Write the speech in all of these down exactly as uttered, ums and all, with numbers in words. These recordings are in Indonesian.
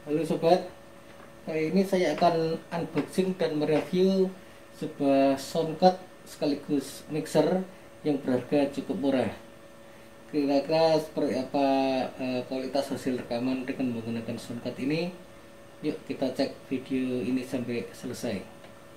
Halo sobat, kali ini saya akan unboxing dan mereview sebuah soundcard sekaligus mixer yang berharga cukup murah. Kira-kira seperti apa eh, kualitas hasil rekaman dengan menggunakan soundcard ini? Yuk kita cek video ini sampai selesai.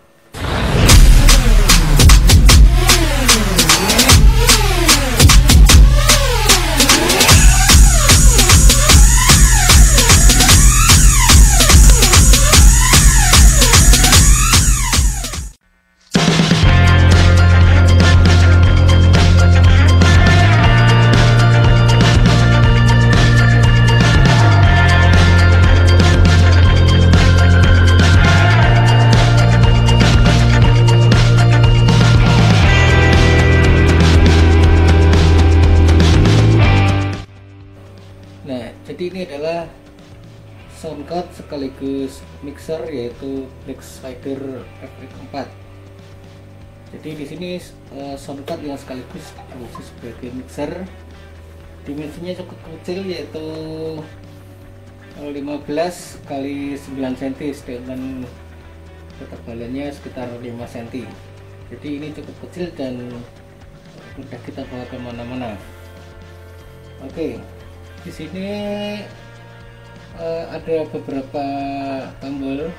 Nah, jadi ini adalah soundcard sekaligus mixer yaitu Black Spider F X empat. Jadi di sini uh, soundcard yang sekaligus berfungsi sebagai mixer. Dimensinya cukup kecil yaitu lima belas kali sembilan sentimeter sedangkan ketebalannya sekitar lima sentimeter. Jadi ini cukup kecil dan mudah kita bawa kemana-mana. Oke. Di sini uh, ada beberapa tombol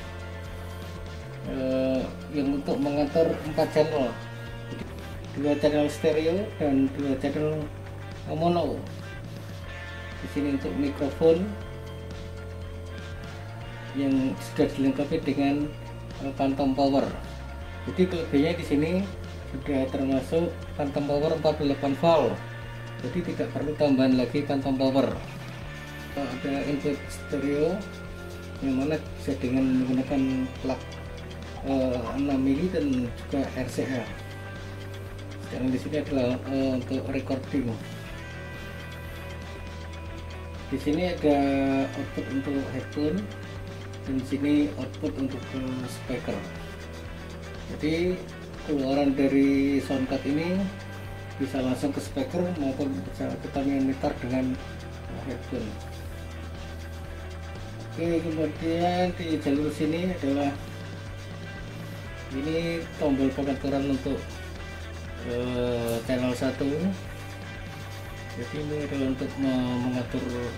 uh, yang untuk mengatur empat channel, dua channel stereo dan dua channel mono. Di sini untuk mikrofon yang sudah dilengkapi dengan uh, phantom power. Jadi kelebihannya di sini sudah termasuk phantom power empat puluh delapan volt. Jadi tidak perlu tambahan lagi phantom power. Ada input stereo yang mana bisa dengan menggunakan plug uh, enam mili dan juga R C A. Dan di sini adalah uh, untuk recording. Di sini ada output untuk headphone dan di sini output untuk uh, speaker. Jadi keluaran dari soundcard ini bisa langsung ke speaker maupun bisa kita monitor dengan headphone. Oke, kemudian di jalur sini adalah ini tombol pengaturan untuk uh, channel satu. Jadi ini adalah untuk mengatur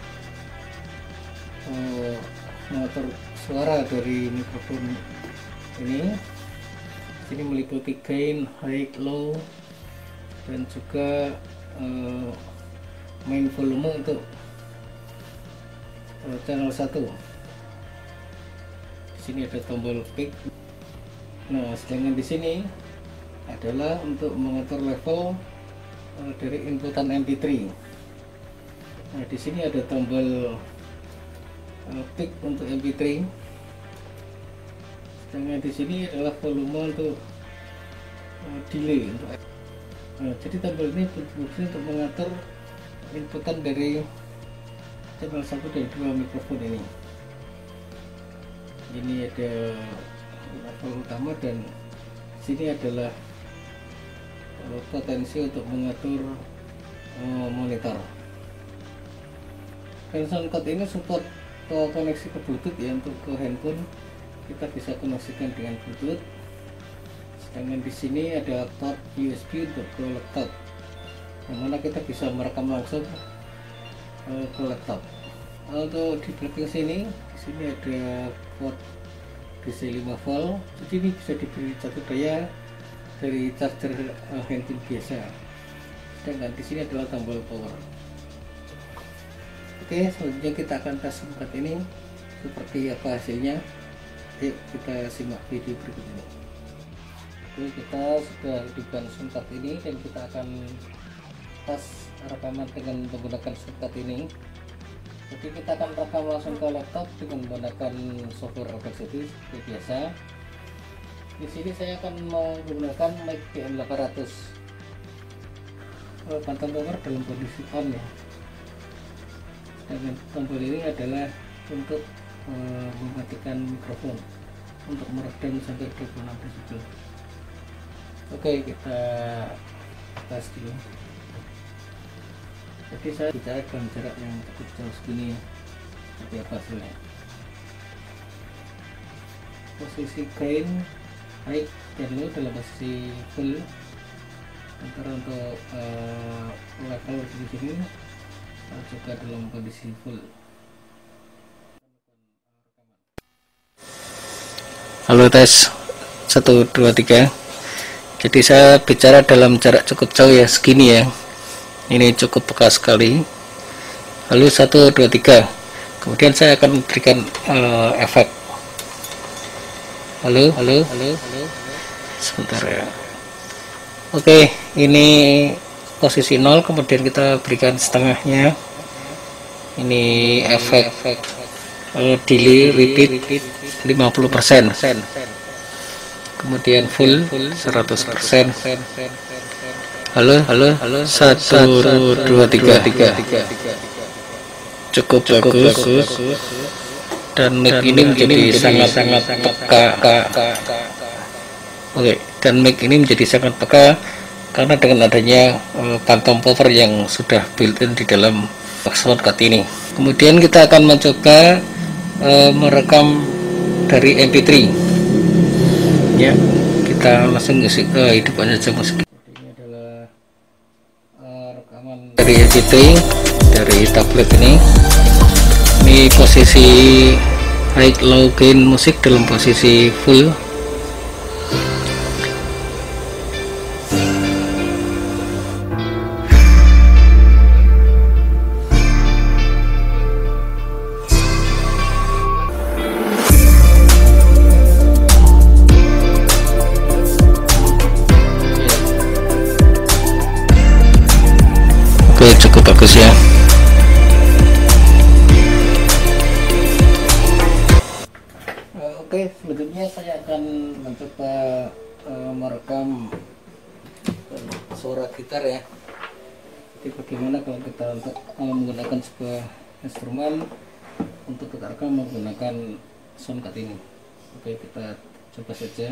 uh, mengatur suara dari mikrofon ini. Sini meliputi gain, high, low, dan juga uh, main volume untuk uh, channel satu. Di sini ada tombol pick. Nah, sedangkan di sini adalah untuk mengatur level uh, dari inputan M P tiga. Nah, di sini ada tombol uh, pick untuk M P tiga. Sedangkan di sini adalah volume untuk uh, delay untuk Nah, jadi tombol ini berfungsi untuk mengatur inputan dari channel satu dan dua mikrofon ini. Ini ada level utama dan sini adalah potensi untuk mengatur uh, monitor. Dan soundcard ini support uh, koneksi ke Bluetooth ya, untuk ke handphone kita bisa koneksikan dengan Bluetooth. Sedangkan di sini ada port U S B untuk ke laptop, yang mana kita bisa merekam langsung uh, ke laptop. Untuk di belakang sini, di sini ada port D C lima volt. Jadi ini bisa diberi satu daya dari charger uh, handphone biasa. Sedangkan di sini adalah tombol power. Oke, selanjutnya kita akan tes soundcard ini seperti apa hasilnya. Yuk kita simak video berikut ini. Oke, kita sudah hidupkan soundcard ini dan kita akan tes rekaman dengan menggunakan soundcard ini. Jadi kita akan rekam langsung ke laptop dengan menggunakan software Audacity seperti biasa. Di sini saya akan menggunakan mic P M delapan ratus. Phantom power dalam kondisi on ya. Dan tombol ini adalah untuk uh, mematikan mikrofon untuk meredam sampai dua puluh enam desibel. Oke, kita tes dulu. Jadi saya bicara dalam jarak yang cukup jauh segini, seperti apa hasilnya. posisi gain high dan low dalam posisi full. Sementara untuk uh, level di sini juga dalam kondisi full. Halo tes satu dua tiga. Jadi saya bicara dalam jarak cukup jauh ya, segini ya. Ini cukup peka sekali. Lalu satu dua tiga. Kemudian saya akan memberikan uh, efek. Halo, halo, halo, halo. Sebentar ya. Oke, ini posisi nol, kemudian kita berikan setengahnya. Ini efek uh, delay repeat lima puluh persen. Kemudian full seratus persen. Halo, halo, halo. satu dua tiga tiga. Cukup bagus. Dan mic ini menjadi sangat-sangat peka. Oke, dan mic ini menjadi sangat peka karena dengan adanya uh, phantom power yang sudah built-in di dalam soundcard ini. Kemudian kita akan mencoba uh, merekam dari M P tiga. Ya, kita langsung isi uh, hidupannya aja musik. Ini adalah uh, rekaman dari M P tiga dari tablet ini. Ini posisi high low gain musik dalam posisi full. Oke, cukup bagus ya. Oke, selanjutnya saya akan mencoba uh, merekam uh, suara gitar ya. Jadi bagaimana kalau kita untuk uh, menggunakan sebuah instrumen untuk kita rekam menggunakan soundcard ini. Oke, kita coba saja.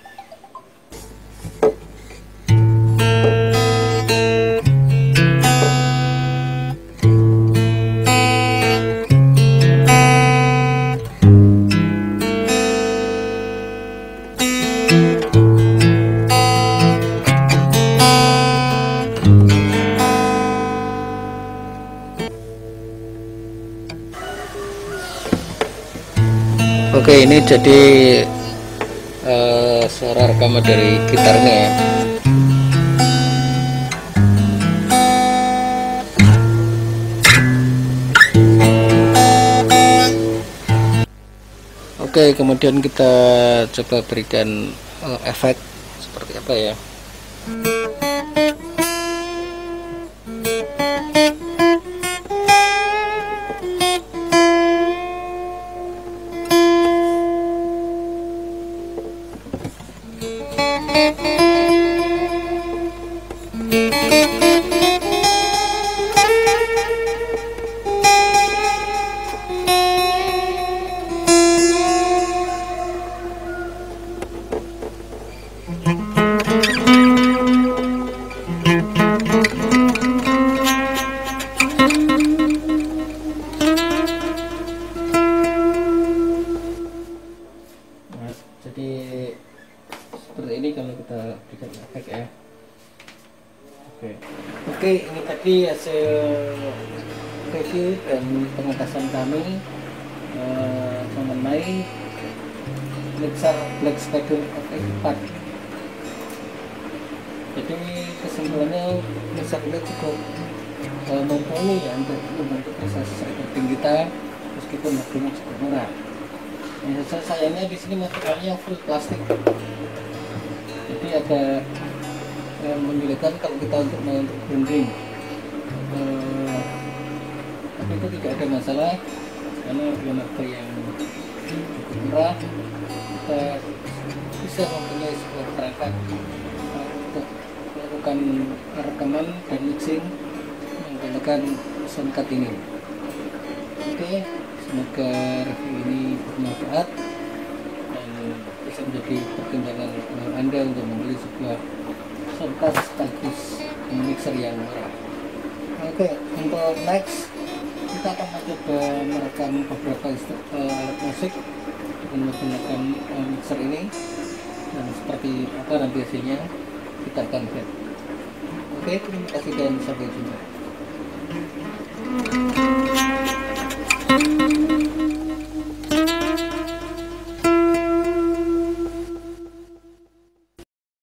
Oke, ini jadi uh, suara rekaman dari gitarnya ya. Oke, kemudian kita coba berikan uh, efek seperti apa ya. Jadi seperti ini kalau kita berikan efek ya. Oke, oke, ini tadi hasil review dan pengetasan kami uh, mengenai mixer Black Spider F X empat. Jadi kesimpulannya mixer ini cukup uh, mumpuni ya untuk membantu proses recording kita meskipun harganya cukup murah. Yang sayangnya di sini materialnya full plastik, jadi agak eh, menyulitkan kalau kita untuk untuk branding. Eh, tapi itu tidak ada masalah karena dengan harga yang cukup murah kita bisa mempunyai sebuah perangkat eh, untuk melakukan rekaman dan mixing menggunakan soundcard ini. Oke. Semoga review ini bermanfaat dan bisa menjadi pertimbangan Anda untuk membeli sebuah soundcard sekaligus mixer yang murah. Oke, untuk next kita akan mencoba merekam beberapa alat musik dengan menggunakan uh, mixer ini, dan seperti apa nanti hasilnya kita akan lihat. Oke, terima kasih dan sampai jumpa.